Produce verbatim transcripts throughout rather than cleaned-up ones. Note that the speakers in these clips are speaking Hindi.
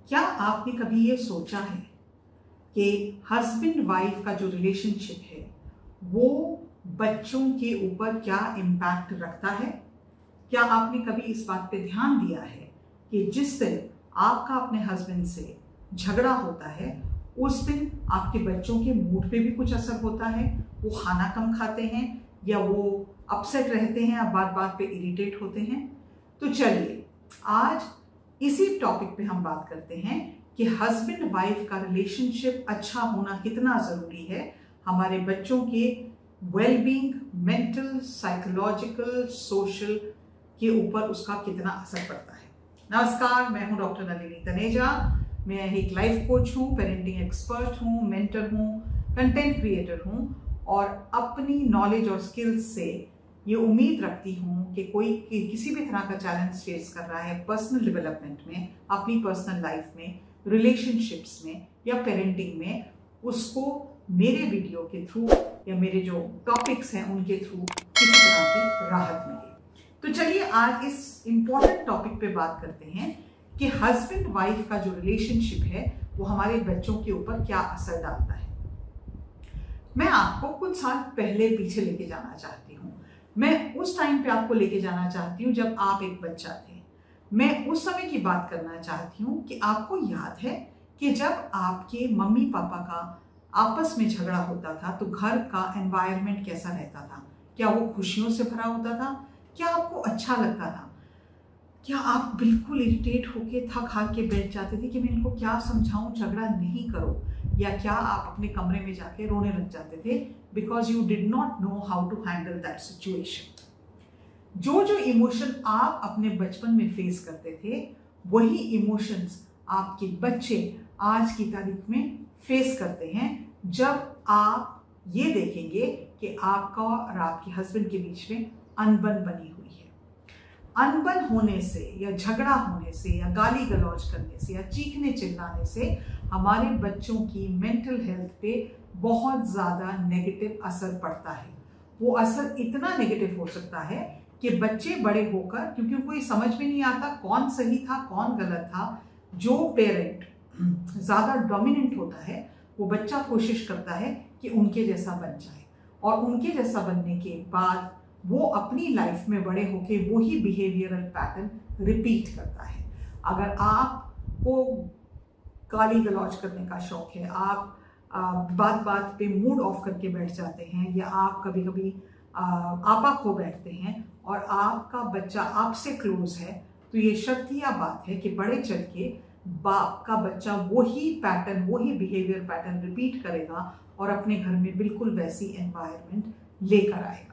क्या आपने कभी ये सोचा है कि हस्बैंड वाइफ का जो रिलेशनशिप है वो बच्चों के ऊपर क्या इम्पैक्ट रखता है? क्या आपने कभी इस बात पे ध्यान दिया है कि जिस दिन आपका अपने हस्बैंड से झगड़ा होता है उस दिन आपके बच्चों के मूड पे भी कुछ असर होता है? वो खाना कम खाते हैं या वो अपसेट रहते हैं या बात बात पे इरिटेट होते हैं? तो चलिए आज इसी टॉपिक पे हम बात करते हैं कि हस्बैंड वाइफ का रिलेशनशिप अच्छा होना कितना ज़रूरी है हमारे बच्चों के वेलबींग, मेंटल, साइकोलॉजिकल, सोशल के ऊपर उसका कितना असर पड़ता है। नमस्कार, मैं हूं डॉक्टर नलिनी तनेजा। मैं एक लाइफ कोच हूं, पेरेंटिंग एक्सपर्ट हूं, मेंटर हूं, कंटेंट क्रिएटर हूं और अपनी नॉलेज और स्किल्स से ये उम्मीद रखती हूँ कि कोई कि किसी भी तरह का चैलेंज फेस कर रहा है पर्सनल डेवलपमेंट में, अपनी पर्सनल लाइफ में, रिलेशनशिप्स में या पेरेंटिंग में, उसको मेरे वीडियो के थ्रू या मेरे जो टॉपिक्स हैं उनके थ्रू किसी तरह की राहत मिले। तो चलिए आज इस इम्पोर्टेंट टॉपिक पे बात करते हैं कि हस्बैंड वाइफ का जो रिलेशनशिप है वो हमारे बच्चों के ऊपर क्या असर डालता है। मैं आपको कुछ साल पहले पीछे लेके जाना चाहती हूँ। मैं उस टाइम पे आपको लेके जाना चाहती हूँ जब आप एक बच्चा थे। मैं उस समय की बात करना चाहती हूँ कि आपको याद है कि जब आपके मम्मी पापा का आपस में झगड़ा होता था तो घर का एनवायरनमेंट कैसा रहता था? क्या वो खुशियों से भरा होता था? क्या आपको अच्छा लगता था? क्या आप बिल्कुल इरिटेट होके थक हार के बैठ जाते थे कि मैं इनको क्या समझाऊं, झगड़ा नहीं करो? या क्या आप अपने कमरे में जाके रोने लग जाते थे because you did not know how to handle that situation? जो जो इमोशन आप अपने बचपन में फेस करते थे वही इमोशंस आपके बच्चे आज की तारीख में फेस करते हैं जब आप ये देखेंगे कि आपका और आपके हस्बैंड के बीच में अनबन बनी हुई है। अनबन होने से या झगड़ा होने से या गाली गलौज करने से या चीखने चिल्लाने से हमारे बच्चों की मेंटल हेल्थ पे बहुत ज़्यादा नेगेटिव असर पड़ता है। वो असर इतना नेगेटिव हो सकता है कि बच्चे बड़े होकर, क्योंकि उनको ये समझ में नहीं आता कौन सही था कौन गलत था, जो पेरेंट ज़्यादा डोमिनेंट होता है वो बच्चा कोशिश करता है कि उनके जैसा बन जाए और उनके जैसा बनने के बाद वो अपनी लाइफ में बड़े होके वही बिहेवियरल पैटर्न रिपीट करता है। अगर आपको गाली गलौज करने का शौक है, आप आ, बात बात पे मूड ऑफ करके बैठ जाते हैं या आप कभी कभी आपा खो बैठते हैं और आपका बच्चा आपसे क्लोज है, तो ये शर्तिया बात है कि बड़े चढ़ के बाप का बच्चा वही पैटर्न, वही बिहेवियर पैटर्न रिपीट करेगा और अपने घर में बिल्कुल वैसी एनवायरनमेंट लेकर आएगा।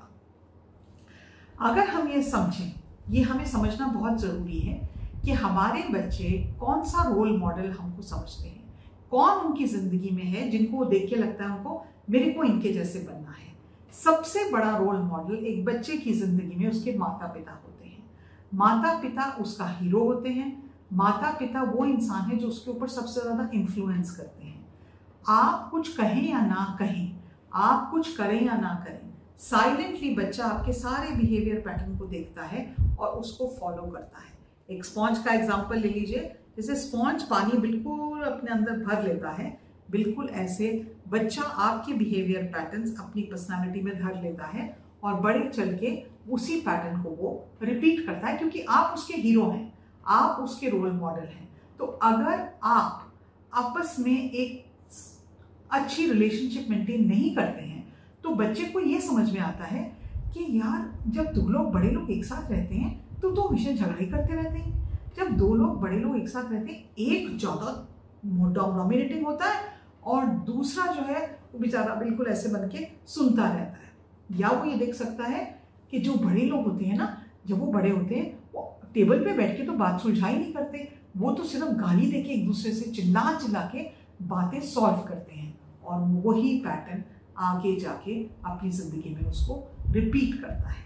अगर हम ये समझें, ये हमें समझना बहुत ज़रूरी है कि हमारे बच्चे कौन सा रोल मॉडल हमको समझते हैं, कौन उनकी ज़िंदगी में है जिनको वो देख के लगता है उनको मेरे को इनके जैसे बनना है। सबसे बड़ा रोल मॉडल एक बच्चे की ज़िंदगी में उसके माता पिता होते हैं। माता पिता उसका हीरो होते हैं। माता पिता वो इंसान है जो उसके ऊपर सबसे ज़्यादा इन्फ्लुएंस करते हैं। आप कुछ कहें या ना कहें, आप कुछ करें या ना करें, साइलेंटली बच्चा आपके सारे बिहेवियर पैटर्न को देखता है और उसको फॉलो करता है। एक स्पॉन्ज का एग्जांपल ले लीजिए। जैसे स्पॉन्ज पानी बिल्कुल अपने अंदर भर लेता है, बिल्कुल ऐसे बच्चा आपके बिहेवियर पैटर्न्स अपनी पर्सनालिटी में धर लेता है और बड़े चल के उसी पैटर्न को वो रिपीट करता है, क्योंकि आप उसके हीरो हैं, आप उसके रोल मॉडल हैं। तो अगर आप आपस में एक अच्छी रिलेशनशिप मेंटेन नहीं करते हैं तो बच्चे को ये समझ में आता है कि यार जब दो लोग बड़े लोग एक साथ रहते हैं तो तो हमेशा झगड़ा ही करते रहते हैं। जब दो लोग बड़े लोग एक साथ रहते हैं, एक ज़्यादा डोमिनेटिंग होता है और दूसरा जो है वो बेचारा बिल्कुल ऐसे बन के सुनता रहता है। या वो ये देख सकता है कि जो बड़े लोग होते हैं ना, जब वो बड़े होते हैं वो टेबल पे बैठ के तो बात सुलझा ही नहीं करते, वो तो सिर्फ गाली दे के एक दूसरे से चिल्ला चिल्ला के बातें सॉल्व करते हैं और वही पैटर्न आगे जाके अपनी जिंदगी में उसको रिपीट करता है।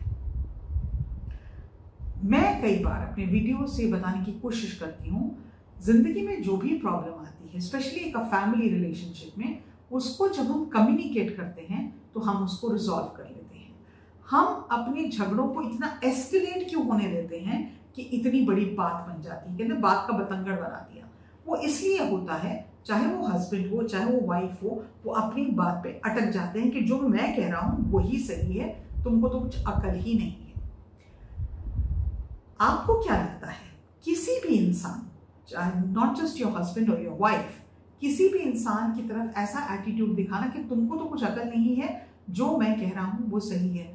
मैं कई बार अपने वीडियो से बताने की कोशिश करती हूँ, जिंदगी में जो भी प्रॉब्लम आती है, स्पेशली एक फैमिली रिलेशनशिप में, उसको जब हम कम्युनिकेट करते हैं तो हम उसको रिजॉल्व कर लेते हैं। हम अपने झगड़ों को इतना एस्केलेट क्यों होने देते हैं कि इतनी बड़ी बात बन जाती है, कहते बात का बतंगड़ बना दिया। वो इसलिए होता है, चाहे वो हस्बैंड हो चाहे वो वाइफ हो, वो अपनी बात पे अटक जाते हैं कि जो मैं कह रहा हूं वही सही है, तुमको तो कुछ अकल ही नहीं है। आपको क्या लगता है किसी भी इंसान, चाहे नॉट जस्ट योर हस्बैंड और योर वाइफ, किसी भी इंसान की तरफ ऐसा एटीट्यूड दिखाना कि तुमको तो कुछ अकल नहीं है, जो मैं कह रहा हूं वो सही है,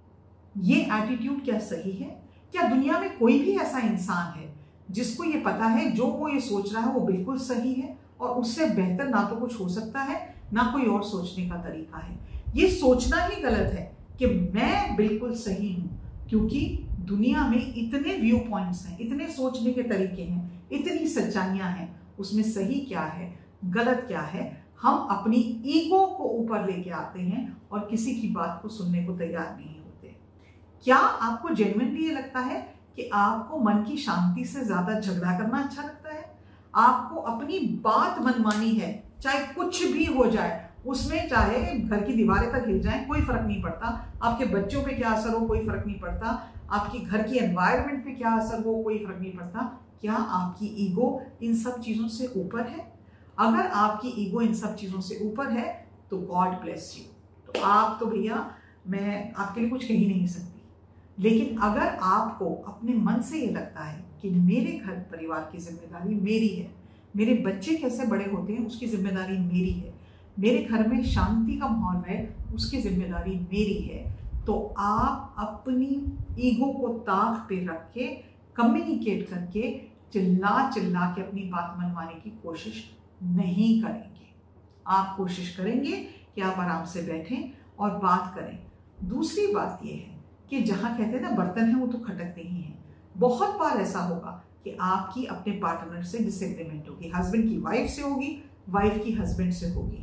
ये एटीट्यूड क्या सही है? क्या दुनिया में कोई भी ऐसा इंसान है जिसको ये पता है जो वो ये सोच रहा है वो बिल्कुल सही है और उससे बेहतर ना तो कुछ हो सकता है ना कोई और सोचने का तरीका है? ये सोचना ही गलत है कि मैं बिल्कुल सही हूं, क्योंकि दुनिया में इतने व्यू पॉइंट्स हैं, इतने सोचने के तरीके हैं, इतनी सच्चाइयां हैं, उसमें सही क्या है गलत क्या है, हम अपनी ईगो को ऊपर लेके आते हैं और किसी की बात को सुनने को तैयार नहीं होते। क्या आपको जेन्युइनली ये लगता है कि आपको मन की शांति से ज्यादा झगड़ा करना अच्छा लगता है? आपको अपनी बात मनमानी है, चाहे कुछ भी हो जाए, उसमें चाहे घर की दीवारें तक हिल जाएं, कोई फर्क नहीं पड़ता, आपके बच्चों पे क्या असर हो कोई फर्क नहीं पड़ता, आपकी घर की एनवायरनमेंट पे क्या असर हो कोई फर्क नहीं पड़ता। क्या आपकी ईगो इन सब चीजों से ऊपर है? अगर आपकी ईगो इन सब चीजों से ऊपर है तो गॉड ब्लेस यू, तो आप तो भैया मैं आपके लिए कुछ कह ही नहीं सकती। लेकिन अगर आपको अपने मन से ये लगता है कि मेरे घर परिवार की जिम्मेदारी मेरी है, मेरे बच्चे कैसे बड़े होते हैं उसकी जिम्मेदारी मेरी है, मेरे घर में शांति का माहौल है उसकी जिम्मेदारी मेरी है, तो आप अपनी ईगो को ताक पे रख के कम्युनिकेट करके चिल्ला चिल्ला के अपनी बात मनवाने की कोशिश नहीं करेंगे। आप कोशिश करेंगे कि आप आराम से बैठें और बात करें। दूसरी बात यह है कि जहां कहते हैं ना बर्तन है वो तो खटकते ही हैं, बहुत बार ऐसा होगा कि आपकी अपने पार्टनर से डिसएग्रीमेंट होगी, हस्बैंड की वाइफ से होगी, वाइफ की हस्बैंड से होगी।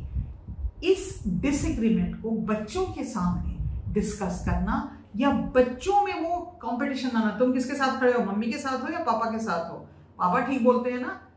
इस डिसएग्रीमेंट को बच्चों के सामने डिस्कस करना या बच्चों में वो कंपटीशन आना, तुम किसके साथ खड़े हो, मम्मी के साथ हो या पापा के साथ हो, पापा ठीक बोलते हैं ना,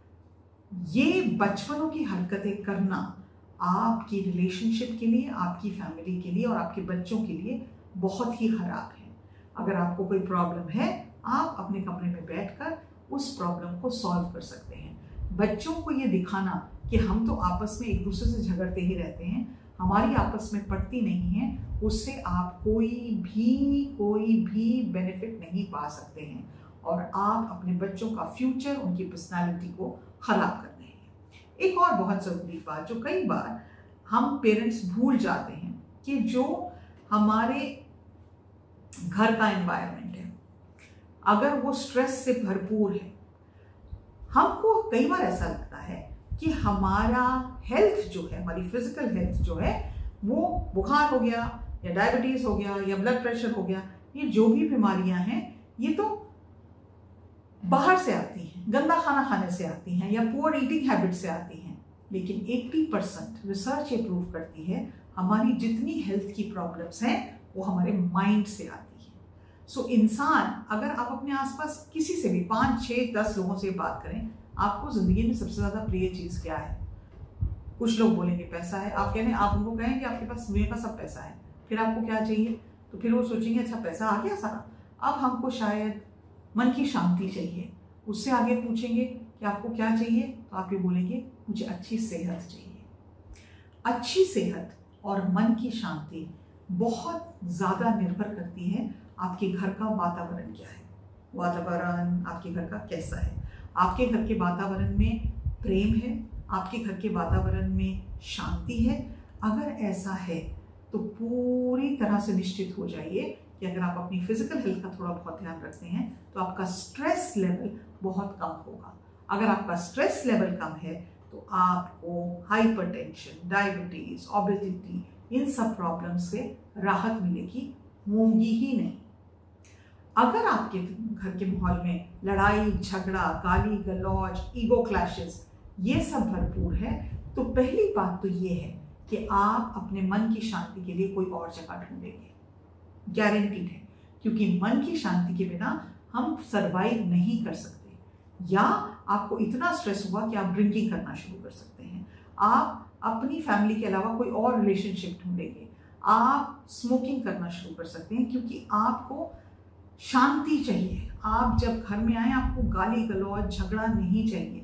ये बचपनों की हरकतें करना आपकी रिलेशनशिप के लिए, आपकी फैमिली के लिए और आपके बच्चों के लिए बहुत ही खराब है। अगर आपको कोई प्रॉब्लम है आप अपने कमरे में बैठकर उस प्रॉब्लम को सॉल्व कर सकते हैं। बच्चों को ये दिखाना कि हम तो आपस में एक दूसरे से झगड़ते ही रहते हैं, हमारी आपस में पड़ती नहीं है, उससे आप कोई भी कोई भी बेनिफिट नहीं पा सकते हैं और आप अपने बच्चों का फ्यूचर, उनकी पर्सनालिटी को खराब कर रहे हैं। एक और बहुत ज़रूरी बात जो कई बार हम पेरेंट्स भूल जाते हैं कि जो हमारे घर का एनवायरनमेंट है अगर वो स्ट्रेस से भरपूर है, हमको कई बार ऐसा लगता है कि हमारा हेल्थ जो है, हमारी फिजिकल हेल्थ जो है, वो बुखार हो गया या डायबिटीज हो गया या ब्लड प्रेशर हो गया, ये जो भी बीमारियां हैं ये तो बाहर से आती हैं, गंदा खाना खाने से आती हैं या पुअर ईटिंग हैबिट से आती हैं। लेकिन अस्सी परसेंट रिसर्च ये प्रूव करती है हमारी जितनी हेल्थ की प्रॉब्लम्स हैं वो हमारे माइंड से आती है। सो so, इंसान अगर आप अपने आसपास किसी से भी पाँच छः दस लोगों से बात करें, आपको जिंदगी में सबसे ज्यादा प्रिय चीज क्या है? कुछ लोग बोलेंगे पैसा है, आप कहें आप उनको कहें कि आपके पास दुनिया का सब पैसा है, फिर आपको क्या चाहिए? तो फिर वो सोचेंगे अच्छा पैसा आ गया सारा, अब हमको शायद मन की शांति चाहिए। उससे आगे पूछेंगे कि आपको क्या चाहिए, तो आप ये बोलेंगे मुझे अच्छी सेहत चाहिए। अच्छी सेहत और मन की शांति बहुत ज़्यादा निर्भर करती है आपके घर का वातावरण क्या है, वातावरण आपके घर का कैसा है। आपके घर के वातावरण में प्रेम है, आपके घर के वातावरण में शांति है। अगर ऐसा है तो पूरी तरह से निश्चित हो जाइए कि अगर आप अपनी फिजिकल हेल्थ का थोड़ा बहुत ध्यान रखते हैं तो आपका स्ट्रेस लेवल बहुत कम होगा। अगर आपका स्ट्रेस लेवल कम है तो आपको हाइपरटेंशन, डायबिटीज, ओबेसिटी, इन सब प्रॉब्लम से राहत मिलेगी, होंगी ही नहीं। अगर आपके घर के माहौल में लड़ाई झगड़ा, गाली गलौज, ईगो क्लैशेस ये सब भरपूर है, तो पहली बात तो ये है कि आप अपने मन की शांति के लिए कोई और जगह ढूंढेंगे, गारंटीड है, क्योंकि मन की शांति के बिना हम सरवाइव नहीं कर सकते। या आपको इतना स्ट्रेस हुआ कि आप ड्रिंकिंग करना शुरू कर सकते हैं, आप अपनी फैमिली के अलावा कोई और रिलेशनशिप ढूंढेंगे, आप स्मोकिंग करना शुरू कर सकते हैं, क्योंकि आपको शांति चाहिए। आप जब घर में आए आपको गाली गलौज झगड़ा नहीं चाहिए,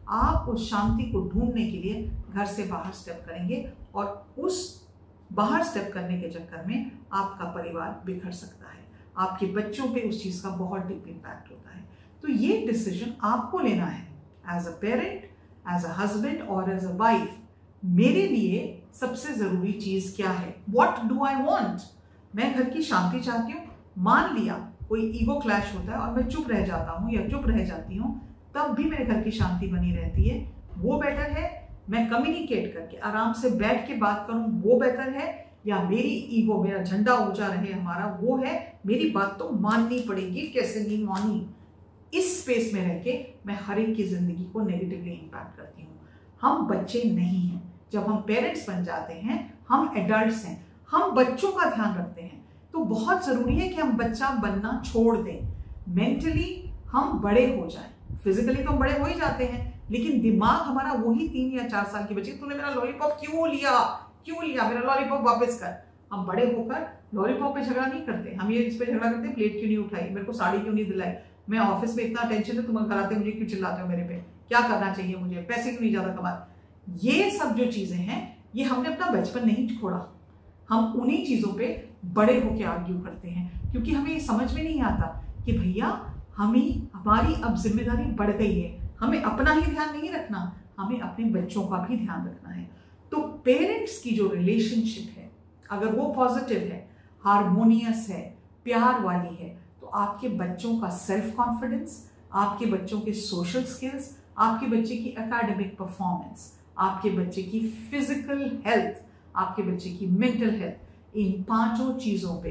आप उस शांति को ढूंढने के लिए घर से बाहर स्टेप करेंगे और उस बाहर स्टेप करने के चक्कर में आपका परिवार बिखर सकता है, आपके बच्चों पे उस चीज़ का बहुत डीप इम्पैक्ट होता है। तो ये डिसीजन आपको लेना है as a parent, as a husband और एज अ वाइफ। मेरे लिए सबसे ज़रूरी चीज़ क्या है? What do I want? मैं घर की शांति चाहती हूँ। मान लिया कोई ईगो क्लैश होता है और मैं चुप रह जाता हूँ या चुप रह जाती हूँ, तब भी मेरे घर की शांति बनी रहती है। वो बेटर है मैं कम्युनिकेट करके आराम से बैठ के बात करूँ, वो बेटर है, या मेरी ईगो, मेरा झंडा ऊंचा रहे हमारा, वो है मेरी बात तो माननी पड़ेगी, कैसे नहीं मानी। इस स्पेस में रह के मैं हर एक की जिंदगी को नेगेटिवली इम्पैक्ट करती हूँ। हम बच्चे नहीं हैं। जब हम पेरेंट्स बन जाते हैं, हम एडल्ट्स हैं, हम बच्चों का ध्यान रखते हैं। तो बहुत जरूरी है कि हम बच्चा बनना छोड़ दें। मेंटली हम बड़े हो जाएं। फिजिकली तो हम बड़े हो ही जाते हैं, लेकिन दिमाग हमारा वही तीन या चार साल की बच्ची, तूने मेरा लॉलीपॉप क्यों लिया, क्यों लिया, मेरा लॉलीपॉप वापस कर। हम बड़े होकर लॉलीपॉप पे झगड़ा नहीं करते, हम ये इस पे झगड़ा करते हैं, प्लेट क्यों नहीं उठाई, मेरे को साड़ी क्यों नहीं दिलाई, मैं ऑफिस में इतना टेंशन है, तुम घर आते मुझे क्यों चिल्लाते हो मेरे पे, क्या करना चाहिए मुझे, पैसे क्यों नहीं ज्यादा कमा। ये सब जो चीजें हैं, ये हमने अपना बचपन नहीं छोड़ा। हम उन्हीं चीजों पे बड़े होके आर्ग्यू करते हैं, क्योंकि हमें ये समझ में नहीं आता कि भैया हमें, हमारी अब जिम्मेदारी बढ़ गई है, हमें अपना ही ध्यान नहीं रखना, हमें अपने बच्चों का भी ध्यान रखना है। तो पेरेंट्स की जो रिलेशनशिप है, अगर वो पॉजिटिव है, हार्मोनियस है, प्यार वाली है, तो आपके बच्चों का सेल्फ कॉन्फिडेंस, आपके बच्चों के सोशल स्किल्स, आपके बच्चे की एकेडमिक परफॉर्मेंस, आपके बच्चे की फिजिकल हेल्थ, आपके बच्चे की मेंटल हेल्थ, इन पांचों चीजों पे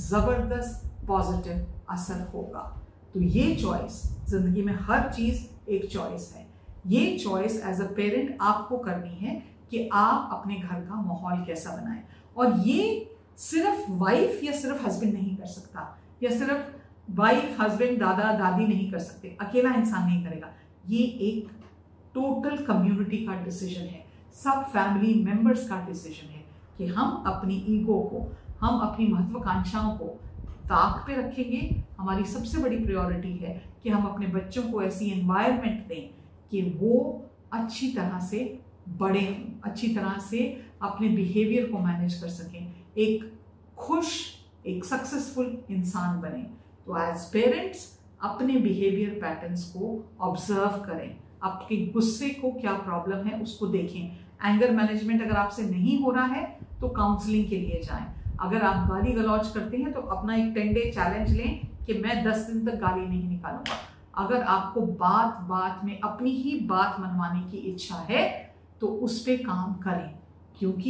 जबरदस्त पॉजिटिव असर होगा। तो ये चॉइस, जिंदगी में हर चीज एक चॉइस है। ये चॉइस एज अ पेरेंट आपको करनी है कि आप अपने घर का माहौल कैसा बनाएं। और ये सिर्फ वाइफ या सिर्फ हस्बैंड नहीं कर सकता, या सिर्फ वाइफ, हस्बैंड, दादा दादी नहीं कर सकते, अकेला इंसान नहीं करेगा। ये एक टोटल कम्युनिटी का डिसीजन है, सब फैमिली मेंबर्स का डिसीजन है कि हम अपनी ईगो को, हम अपनी महत्वाकांक्षाओं को ताक पे रखेंगे। हमारी सबसे बड़ी प्रायोरिटी है कि हम अपने बच्चों को ऐसी एनवायरनमेंट दें कि वो अच्छी तरह से बड़े हों, अच्छी तरह से अपने बिहेवियर को मैनेज कर सकें, एक खुश, एक सक्सेसफुल इंसान बने। तो एज पेरेंट्स अपने बिहेवियर पैटर्न्स को ऑब्जर्व करें, आपके गुस्से को क्या प्रॉब्लम है उसको देखें। एंगर मैनेजमेंट अगर आपसे नहीं हो रहा है तो काउंसलिंग के लिए जाएं। अगर आप गाली गलौज करते हैं तो अपना एक टेन डे चैलेंज लें कि मैं दस दिन तक गाली नहीं निकालूंगा। अगर आपको बात बात में अपनी ही बात मनवाने की इच्छा है तो उस पे काम करें, क्योंकि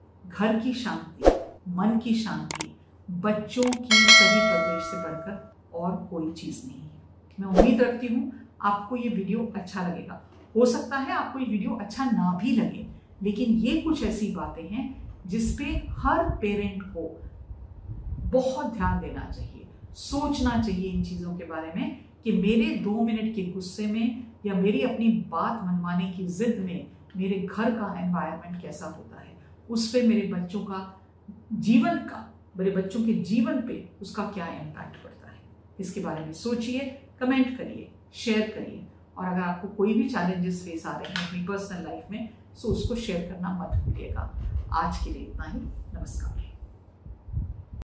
घर की शांति, मन की शांति, बच्चों की सही परवरिश से बढ़कर और कोई चीज नहीं है। मैं उम्मीद रखती हूँ आपको ये वीडियो अच्छा लगेगा। हो सकता है आपको ये वीडियो अच्छा ना भी लगे, लेकिन ये कुछ ऐसी बातें हैं जिसपे हर पेरेंट को बहुत ध्यान देना चाहिए, सोचना चाहिए इन चीजों के बारे में कि मेरे दो मिनट के गुस्से में या मेरी अपनी बात मनवाने की जिद में मेरे घर का एनवायरनमेंट कैसा होता है, उस पे मेरे बच्चों का जीवन का, मेरे बच्चों के जीवन पे उसका क्या इम्पैक्ट पड़ता है। इसके बारे में सोचिए, कमेंट करिए, शेयर करिए। और अगर आपको कोई भी चैलेंजेस फेस आ रहे हैं अपनी पर्सनल लाइफ में, सो उसको शेयर करना मत भूलिएगा। आज के लिए इतना ही। नमस्कार।